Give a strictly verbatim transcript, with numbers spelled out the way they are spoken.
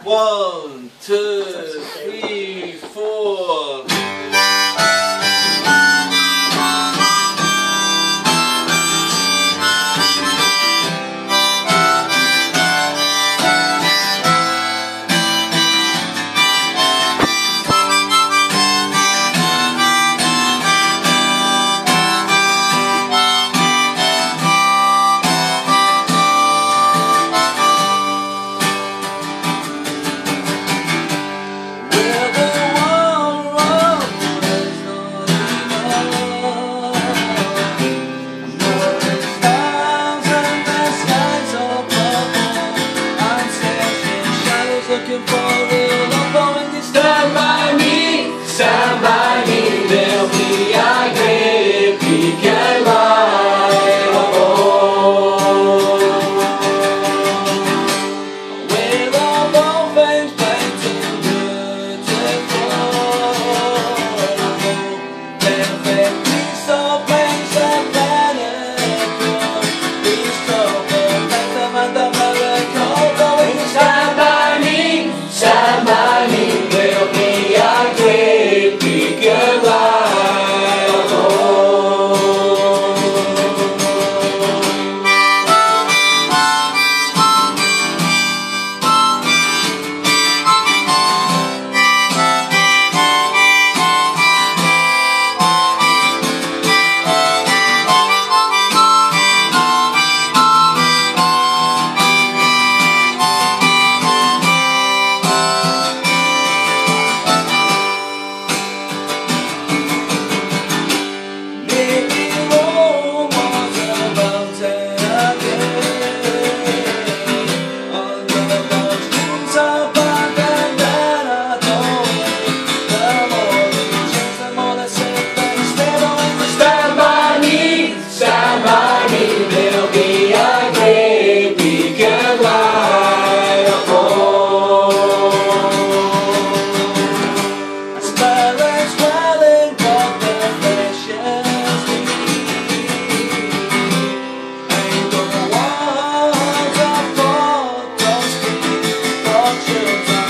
One, two, three, four. Looking for real love, when they stand by me, stand by me, there'll be a great big and light. Oh, with all the things playing too beautiful, perfect piece of place and miracle, these troubles make them at the miracle, going to stand by me. Stand by me, there'll be a great big and light. Oh. Children